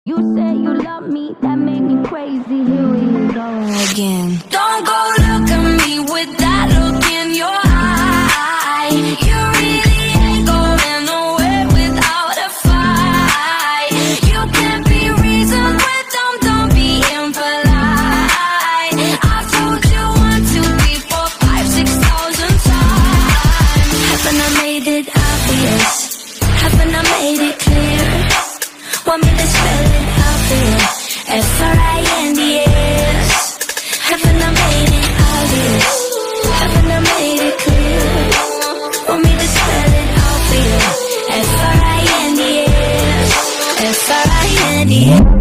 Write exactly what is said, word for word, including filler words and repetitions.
You say you love me, that made me crazy. Here we go again. Don't go look at me with that look in your eye. You really ain't going nowhere without a fight. You can't be reasoned with them, don't be impolite. I've told you one, two, three, four, five, six thousand times. Haven't I made it obvious? Haven't I made it clear? Want me to spell it out for you? F R I N D S. Haven't I made it obvious? Haven't I made it clear? Want me to spell it out for you? F R I N D S. F R I N D S.